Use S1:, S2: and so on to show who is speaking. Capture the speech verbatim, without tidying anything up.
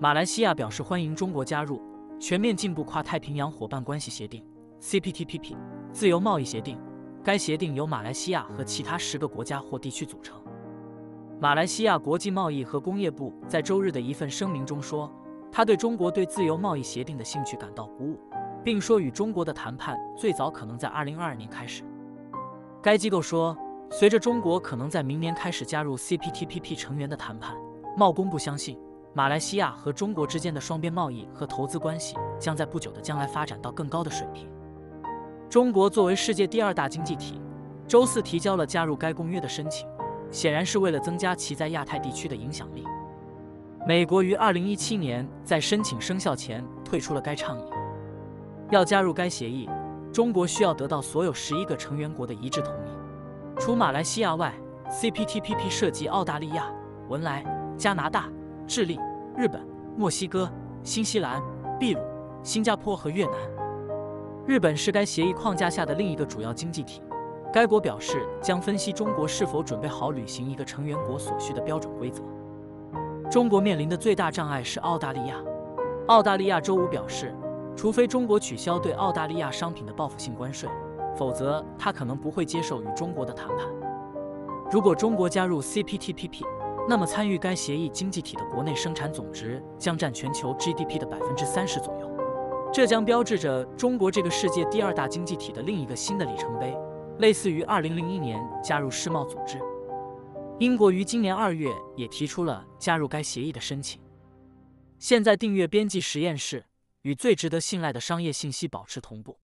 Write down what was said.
S1: 马来西亚表示欢迎中国加入全面进步跨太平洋伙伴关系协定 （C P T P P） 自由贸易协定。该协定由马来西亚和其他十个国家或地区组成。马来西亚国际贸易和工业部在周日的一份声明中说，他对中国对自由贸易协定的兴趣感到鼓舞，并说与中国的谈判最早可能在二零二二年开始。该机构说，随着中国可能在明年开始加入 C P T P P 成员的谈判，贸工部相信马来西亚和中国之间的双边贸易和投资关系将在不久的将来发展到更高的水平。中国作为世界第二大经济体，周四提交了加入该公约的申请，显然是为了增加其在亚太地区的影响力。美国于二零一七年在申请生效前退出了该倡议。要加入该协议，中国需要得到所有十一个成员国的一致同意。除马来西亚外 ，C P T P P 涉及澳大利亚、文莱、加拿大、智利、日本、墨西哥、新西兰、秘鲁、新加坡和越南。日本是该协议框架下的另一个主要经济体。该国表示将分析中国是否准备好履行一个成员国所需的标准规则。中国面临的最大障碍是澳大利亚。澳大利亚周五表示，除非中国取消对澳大利亚商品的报复性关税，否则它可能不会接受与中国的谈判。如果中国加入 C P T P P， 那么参与该协议经济体的国内生产总值将占全球 G D P 的百分之三十左右。这将标志着中国这个世界第二大经济体的另一个新的里程碑，类似于二零零一年加入世贸组织。英国于今年二月也提出了加入该协议的申请。现在订阅编辑实验室，与最值得信赖的商业信息保持同步。